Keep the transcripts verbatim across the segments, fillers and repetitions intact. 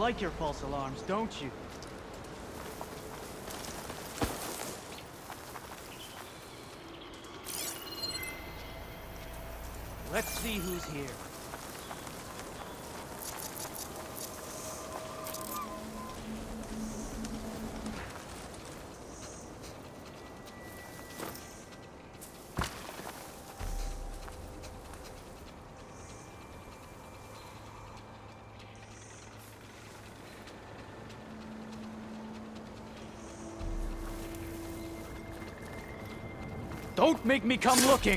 like your false alarms, don't you? Let's see who's here. Don't make me come looking!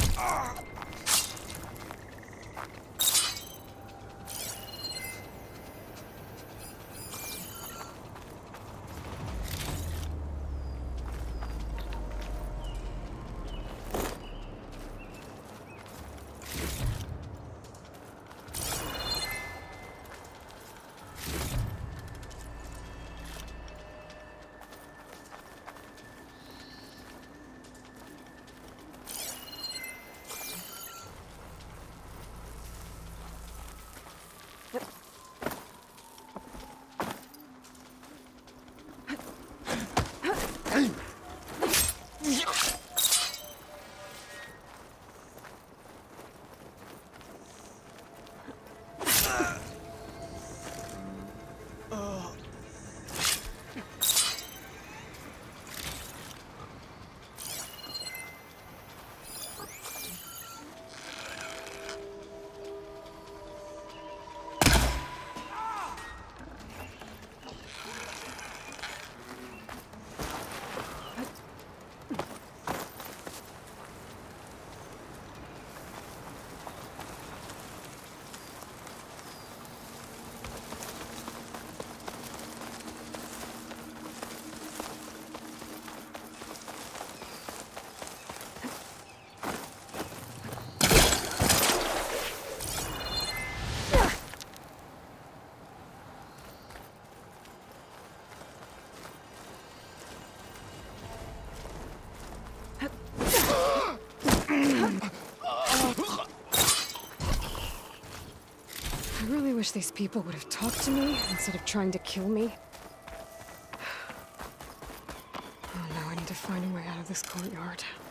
I really wish these people would have talked to me instead of trying to kill me. Oh no, I need to find a way out of this courtyard.